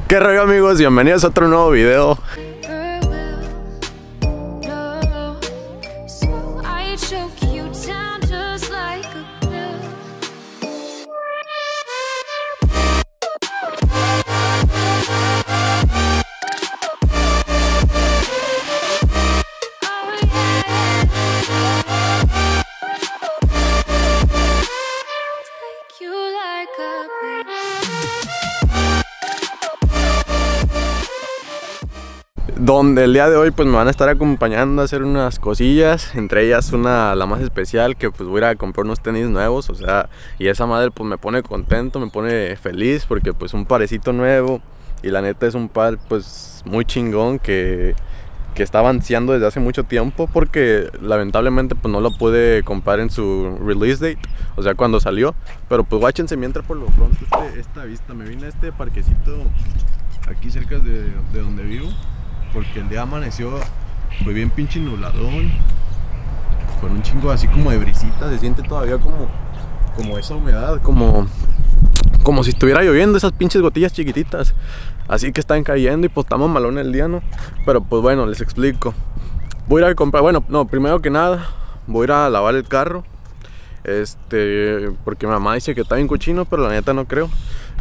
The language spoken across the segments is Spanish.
¿Qué rollo, amigos? Bienvenidos a otro nuevo video. Donde el día de hoy pues me van a estar acompañando a hacer unas cosillas, entre ellas la más especial, que pues voy a ir a comprar unos tenis nuevos, o sea, y esa madre pues me pone contento, me pone feliz, porque pues un parecito nuevo, y la neta es un par pues muy chingón que estaba ansiando desde hace mucho tiempo, porque lamentablemente pues no lo pude comprar en su release date, o sea, cuando salió, pero pues guáchense mientras por lo pronto esta vista. Me vine a este parquecito aquí cerca de donde vivo, porque el día amaneció muy bien pinche nubladón, con un chingo así como de brisita. Se siente todavía como esa humedad, como si estuviera lloviendo, esas pinches gotillas chiquititas así que están cayendo, y pues estamos malón el día, ¿no? Pero pues bueno, les explico. Voy a ir a comprar, bueno, no, primero que nada voy a ir a lavar el carro, porque mi mamá dice que está bien cochino, pero la neta no creo.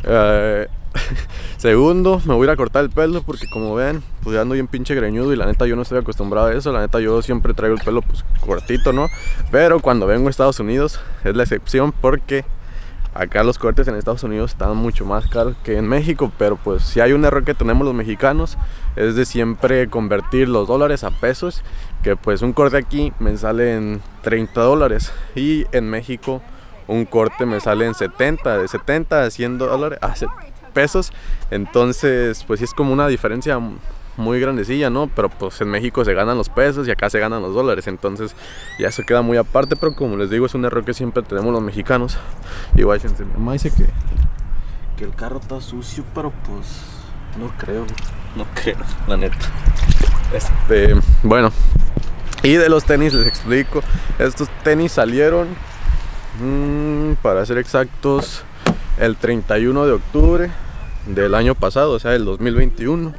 Segundo, me voy a ir a cortar el pelo, porque como ven, pues ya ando bien pinche greñudo, y la neta yo no estoy acostumbrado a eso. La neta yo siempre traigo el pelo pues cortito, ¿no? Pero cuando vengo a Estados Unidos es la excepción, porque acá los cortes en Estados Unidos están mucho más caros que en México. Pero pues si hay un error que tenemos los mexicanos, es de siempre convertir los dólares a pesos, que pues un corte aquí me sale en $30, y en México un corte me sale en 70, de 70 a 100 dólares, pesos. Entonces pues sí es como una diferencia muy grandecilla, ¿no? Pero pues en México se ganan los pesos y acá se ganan los dólares, entonces ya eso queda muy aparte. Pero como les digo, es un error que siempre tenemos los mexicanos. Igual mi mamá dice que el carro está sucio, pero pues no creo, la neta. Bueno, y de los tenis les explico. Estos tenis salieron, para ser exactos, el 31 de octubre del año pasado, o sea, el 2021.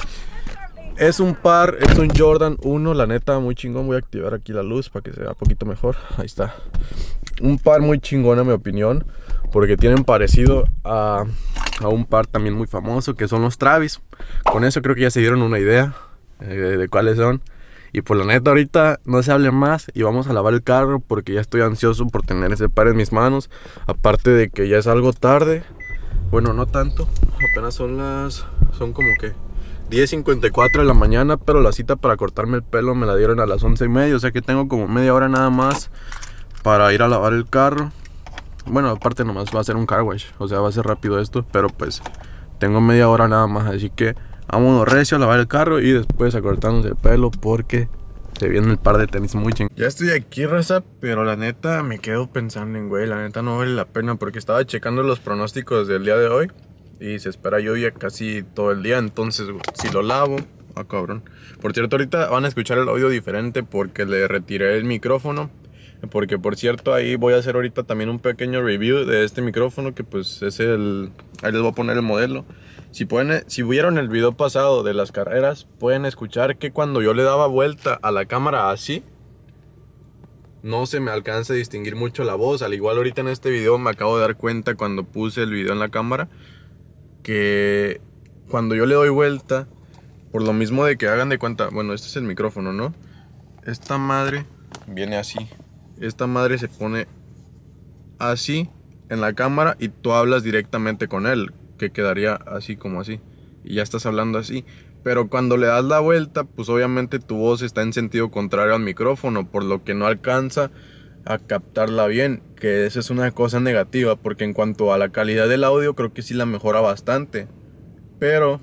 Es un Jordan 1, la neta muy chingón. Voy a activar aquí la luz para que se vea un poquito mejor. Ahí está. Un par muy chingón a mi opinión, porque tienen parecido a un par también muy famoso, que son los Travis. Con eso creo que ya se dieron una idea de cuáles son. Y por la neta ahorita no se hable más y vamos a lavar el carro, porque ya estoy ansioso por tener ese par en mis manos. Aparte de que ya es algo tarde. Bueno, no tanto, apenas son como que 10:54 de la mañana, pero la cita para cortarme el pelo me la dieron a las 11:30, o sea que tengo como media hora nada más para ir a lavar el carro. Bueno, aparte nomás va a ser un car wash, o sea va a ser rápido esto, pero pues tengo media hora nada más, así que vámonos recio a lavar el carro y después a cortarnos el pelo, porque se viene el par de tenis muy chingón. Ya estoy aquí, raza, pero la neta me quedo pensando en, güey, la neta no vale la pena, porque estaba checando los pronósticos del día de hoy y se espera lluvia casi todo el día. Entonces si lo lavo, cabrón. Por cierto, ahorita van a escuchar el audio diferente porque le retiré el micrófono, porque por cierto ahí voy a hacer ahorita también un pequeño review de este micrófono, que pues es ahí les voy a poner el modelo. Si vieron el video pasado de las carreras, pueden escuchar que cuando yo le daba vuelta a la cámara así, no se me alcanza a distinguir mucho la voz. Al igual ahorita en este video me acabo de dar cuenta, cuando puse el video en la cámara, que cuando yo le doy vuelta, por lo mismo de que hagan de cuenta, bueno, este es el micrófono, ¿no? Esta madre viene así, esta madre se pone así en la cámara y tú hablas directamente con él, que quedaría así como así, y ya estás hablando así. Pero cuando le das la vuelta, pues obviamente tu voz está en sentido contrario al micrófono, por lo que no alcanza a captarla bien, que esa es una cosa negativa, porque en cuanto a la calidad del audio creo que sí la mejora bastante, pero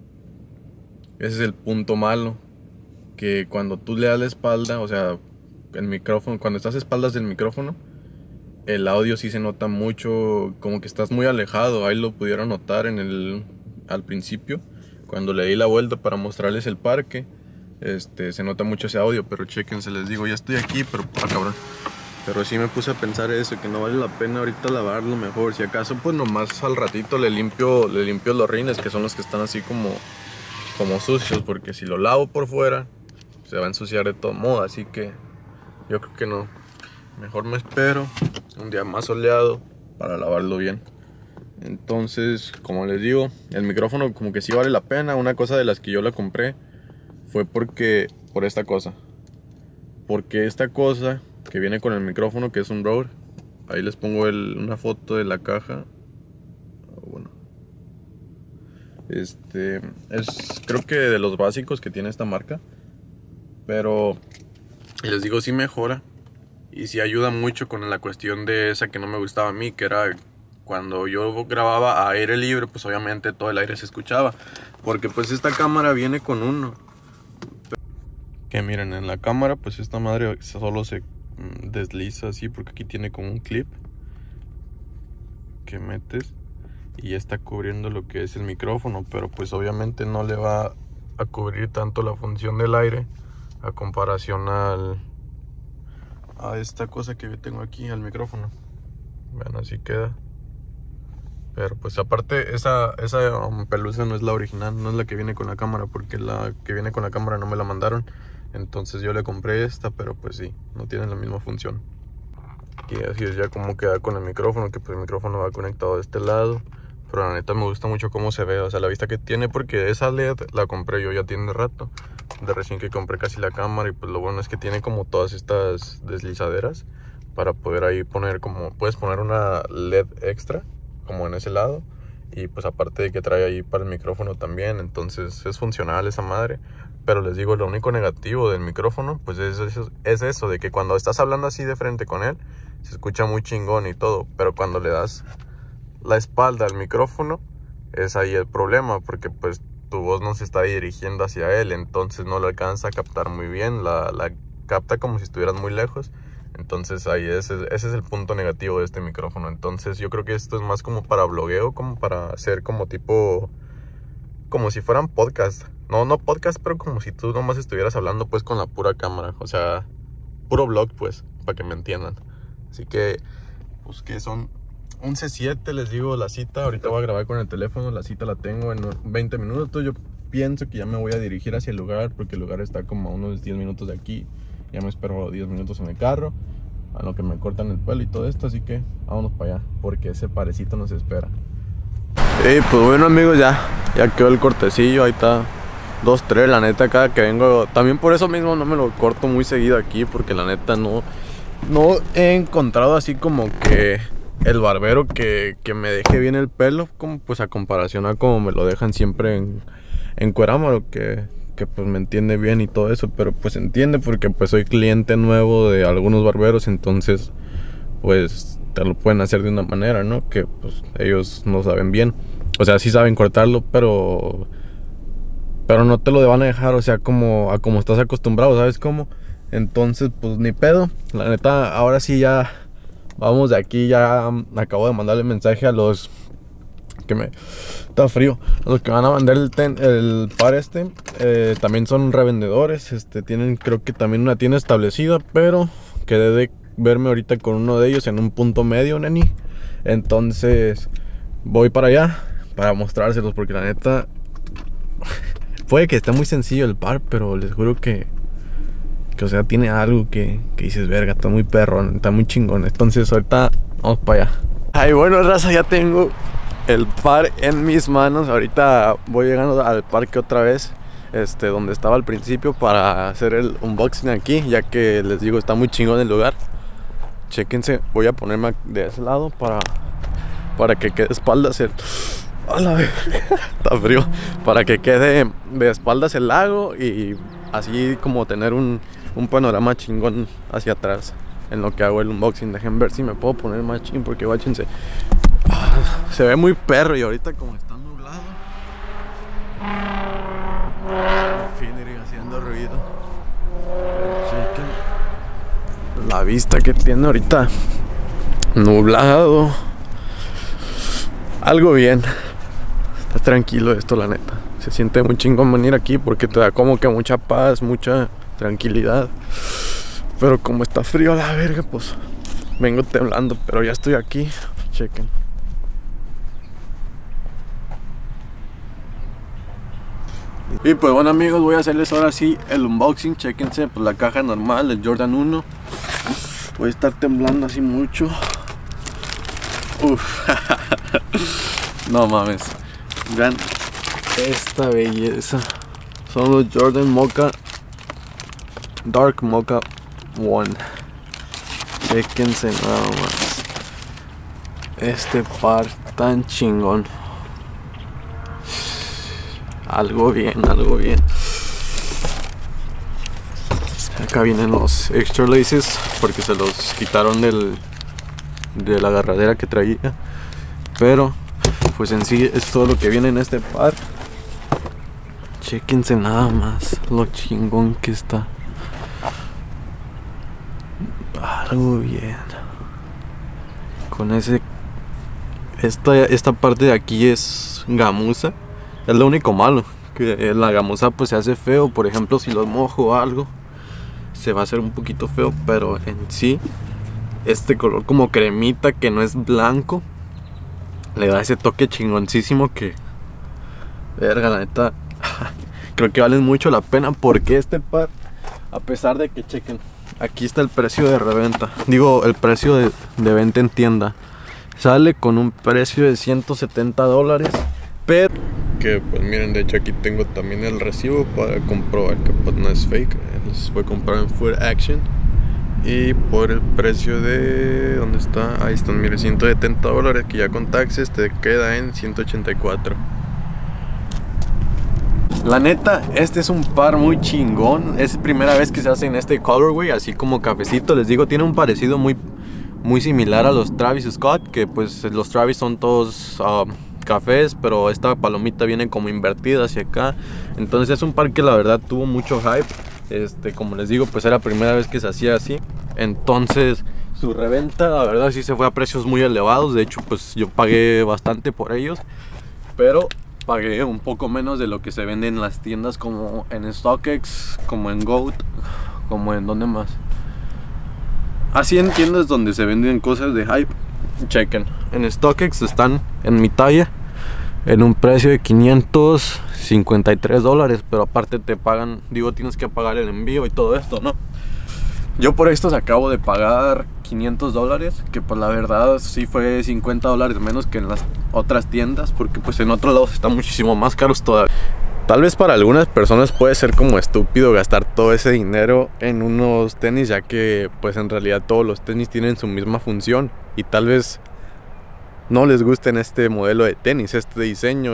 ese es el punto malo, que cuando tú le das la espalda, o sea, el micrófono, cuando estás a espaldas del micrófono, el audio sí se nota mucho, como que estás muy alejado. Ahí lo pudieron notar al principio, cuando le di la vuelta para mostrarles el parque. Se nota mucho ese audio, pero chequense, les digo, ya estoy aquí, pero cabrón. Pero sí me puse a pensar eso, que no vale la pena ahorita lavarlo mejor. Si acaso pues nomás al ratito le limpio los rines, que son los que están así como sucios, porque si lo lavo por fuera se va a ensuciar de todo modo, así que yo creo que no. Mejor me espero un día más soleado para lavarlo bien. Entonces, como les digo, el micrófono como que sí vale la pena. Una cosa de las que yo la compré fue por esta cosa. Porque esta cosa que viene con el micrófono, que es un Rode, ahí les pongo una foto de la caja. Bueno, es creo que de los básicos que tiene esta marca, pero les digo, sí mejora y sí ayuda mucho con la cuestión de esa que no me gustaba a mí, que era cuando yo grababa a aire libre, pues obviamente todo el aire se escuchaba, porque pues esta cámara viene con uno que miren, en la cámara pues esta madre solo se desliza así, porque aquí tiene como un clip que metes y está cubriendo lo que es el micrófono, pero pues obviamente no le va a cubrir tanto la función del aire a comparación a esta cosa que yo tengo aquí, al micrófono. Vean, así queda. Pero pues aparte esa pelusa no es la original, no es la que viene con la cámara, porque la que viene con la cámara no me la mandaron. Entonces yo le compré esta, pero pues sí, no tiene la misma función. Y así es ya como queda con el micrófono, que pues el micrófono va conectado de este lado. Pero la neta me gusta mucho cómo se ve, o sea, la vista que tiene, porque esa LED la compré yo ya tiene rato, de recién que compré casi la cámara. Y pues lo bueno es que tiene como todas estas deslizaderas para poder ahí poner puedes poner una LED extra como en ese lado, y pues aparte de que trae ahí para el micrófono también, entonces es funcional esa madre. Pero les digo, lo único negativo del micrófono pues es eso, de que cuando estás hablando así de frente con él se escucha muy chingón y todo, pero cuando le das la espalda al micrófono es ahí el problema, porque pues tu voz no se está dirigiendo hacia él, entonces no lo alcanza a captar muy bien, la capta como si estuvieras muy lejos. Entonces ahí ese es el punto negativo de este micrófono. Entonces yo creo que esto es más como para blogueo, como para hacer como tipo, como si fueran podcast. No podcast, pero como si tú nomás estuvieras hablando pues con la pura cámara, o sea, puro blog pues, para que me entiendan. Así que pues que son 11:07, les digo la cita. Ahorita voy a grabar con el teléfono, la cita la tengo en 20 minutos. Yo pienso que ya me voy a dirigir hacia el lugar, porque el lugar está como a unos 10 minutos de aquí. Ya me espero 10 minutos en el carro, a lo que me cortan el pelo y todo esto. Así que vámonos para allá, porque ese parecito nos espera. Pues bueno amigos, ya quedó el cortecillo. Ahí está 2-3, la neta. Cada que vengo, también por eso mismo no me lo corto muy seguido aquí, porque la neta no he encontrado así como que el barbero que me deje bien el pelo, como pues a comparación a como me lo dejan siempre en Cuerámaro, que pues me entiende bien y todo eso. Pero pues entiende, porque pues soy cliente nuevo de algunos barberos, entonces pues te lo pueden hacer de una manera, ¿no? Que pues ellos no saben bien, o sea, sí saben cortarlo, pero no te lo van a dejar, o sea, como estás acostumbrado, ¿sabes cómo? Entonces pues ni pedo, la neta. Ahora sí ya vamos de aquí. Ya acabo de mandarle mensaje a los que está frío, los que van a vender el par también son revendedores, tienen creo que también una tienda establecida, pero quedé de verme ahorita con uno de ellos en un punto medio, neni. Entonces voy para allá para mostrárselos, porque la neta puede que esté muy sencillo el par, pero les juro que o sea, tiene algo que dices, verga, está muy perrón, está muy chingón. Entonces ahorita vamos para allá. Ay, bueno, raza, ya tengo el par en mis manos. Ahorita voy llegando al parque otra vez, donde estaba al principio, para hacer el unboxing aquí, ya que les digo, está muy chingón el lugar. Chéquense, voy a ponerme de ese lado para que quede espaldas a la vez. Está frío. Para que quede de espaldas el lago y así como tener un panorama chingón hacia atrás en lo que hago el unboxing. Dejen ver si me puedo poner más ching, porque guáchense, se ve muy perro. Y ahorita como está nublado, al fin iría haciendo ruido. Pero chequen la vista que tiene ahorita, nublado, algo bien. Está tranquilo esto, la neta. Se siente muy chingón venir aquí, porque te da como que mucha paz, mucha tranquilidad. Pero como está frío a la verga, pues Vengo temblando, pero ya estoy aquí. Chequen. Y pues bueno amigos, voy a hacerles ahora sí el unboxing. Chequense, pues la caja normal del Jordan 1. Voy a estar temblando así mucho. Uf. No mames. Vean esta belleza. Son los Jordan Mocha Dark Mocha 1. Chequense nada más. Este par tan chingón. Algo bien, algo bien. Acá vienen los extra laces porque se los quitaron de la agarradera que traía. Pero pues en sí es todo lo que viene en este par. Chéquense nada más lo chingón que está. Algo bien. Con ese... Esta parte de aquí es gamuza. Es lo único malo, que la gamuza pues se hace feo. Por ejemplo, si los mojo o algo, se va a hacer un poquito feo. Pero en sí, este color como cremita, que no es blanco, le da ese toque chingoncísimo que... Verga, la neta, creo que valen mucho la pena. Porque este par, a pesar de que, chequen, aquí está el precio de reventa. Digo, el precio de venta en tienda. Sale con un precio de $170. Pero que pues miren, de hecho aquí tengo también el recibo para comprobar que pues no es fake. Los voy a comprar en Food Action. Y por el precio de... ¿dónde está? Ahí están, miren, $170, que ya con taxes te queda en 184. La neta, este es un par muy chingón. Es la primera vez que se hace en este colorway, así como cafecito. Les digo, tiene un parecido muy similar a los Travis Scott, que pues los Travis son todos... cafés, pero esta palomita viene como invertida hacia acá. Entonces es un par que la verdad tuvo mucho hype. Como les digo, pues era la primera vez que se hacía así. Entonces su reventa, la verdad, sí se fue a precios muy elevados. De hecho, pues yo pagué bastante por ellos, pero pagué un poco menos de lo que se vende en las tiendas, como en StockX, como en Goat, como en ¿dónde más? Así en tiendas donde se venden cosas de hype. Chequen, en StockX están en mi talla en un precio de $553, pero aparte te pagan, digo, tienes que pagar el envío y todo esto, ¿no? Yo por estos acabo de pagar $500, que pues la verdad sí fue $50 menos que en las otras tiendas, porque pues en otros lados están muchísimo más caros todavía. Tal vez para algunas personas puede ser como estúpido gastar todo ese dinero en unos tenis, ya que pues en realidad todos los tenis tienen su misma función. Y tal vez no les gusten este modelo de tenis, este diseño,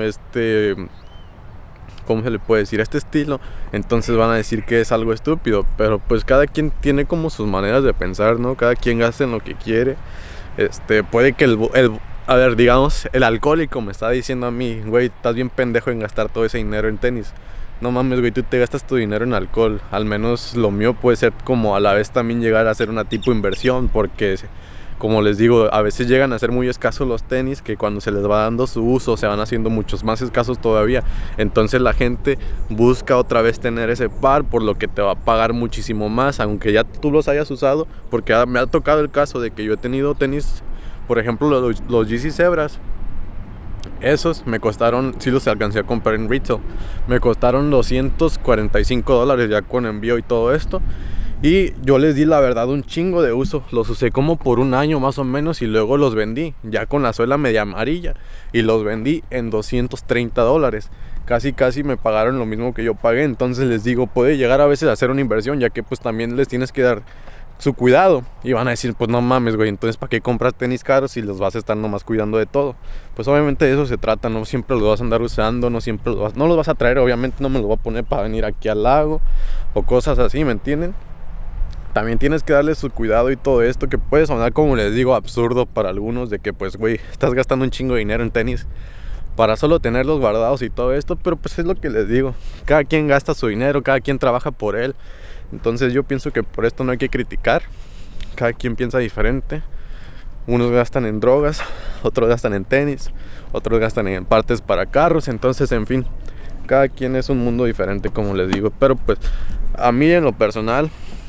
¿cómo se le puede decir? Este estilo. Entonces van a decir que es algo estúpido. Pero pues cada quien tiene como sus maneras de pensar, ¿no? Cada quien gasta en lo que quiere. Puede que a ver, digamos, el alcohólico me está diciendo a mí: güey, estás bien pendejo en gastar todo ese dinero en tenis. No mames, güey, tú te gastas tu dinero en alcohol. Al menos lo mío puede ser como a la vez también llegar a ser una tipo inversión. Porque, como les digo, a veces llegan a ser muy escasos los tenis, que cuando se les va dando su uso se van haciendo muchos más escasos todavía. Entonces la gente busca otra vez tener ese par, por lo que te va a pagar muchísimo más, aunque ya tú los hayas usado. Porque me ha tocado el caso de que yo he tenido tenis, por ejemplo los Yeezy Zebras. Esos me costaron, sí los alcancé a comprar en retail, me costaron $245 ya con envío y todo esto. Y yo les di la verdad un chingo de uso. Los usé como por un año más o menos, y luego los vendí ya con la suela media amarilla, y los vendí en $230. Casi me pagaron lo mismo que yo pagué. Entonces les digo, puede llegar a veces a ser una inversión, ya que pues también les tienes que dar su cuidado. Y van a decir, pues no mames, güey, entonces ¿para qué compras tenis caros si los vas a estar nomás cuidando de todo? Pues obviamente de eso se trata. No siempre los vas a andar usando, no los vas a traer. Obviamente no me los voy a poner para venir aquí al lago o cosas así, ¿me entienden? También tienes que darle su cuidado y todo esto, que puede sonar, como les digo, absurdo para algunos, de que pues, güey, estás gastando un chingo de dinero en tenis para solo tenerlos guardados y todo esto. Pero pues es lo que les digo, cada quien gasta su dinero, cada quien trabaja por él. Entonces yo pienso que por esto no hay que criticar. Cada quien piensa diferente. Unos gastan en drogas, otros gastan en tenis, otros gastan en partes para carros. Entonces, en fin, cada quien es un mundo diferente, como les digo. Pero pues a mí en lo personal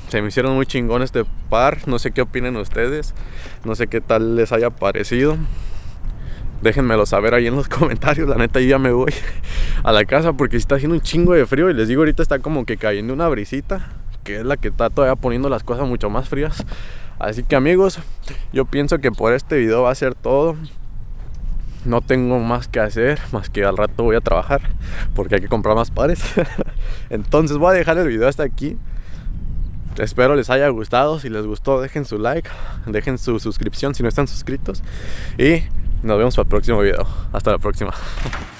Se me hicieron muy chingón este par. No sé qué opinen ustedes. No sé qué tal les haya parecido. Déjenmelo saber ahí en los comentarios. La neta, yo ya me voy a la casa porque está haciendo un chingo de frío. Y les digo, ahorita está como que cayendo una brisita, que es la que está todavía poniendo las cosas mucho más frías. Así que amigos, yo pienso que por este video va a ser todo. No tengo más que hacer, más que al rato voy a trabajar, porque hay que comprar más pares. Entonces voy a dejar el video hasta aquí. Espero les haya gustado. Si les gustó, dejen su like, dejen su suscripción si no están suscritos. Y nos vemos para el próximo video. Hasta la próxima.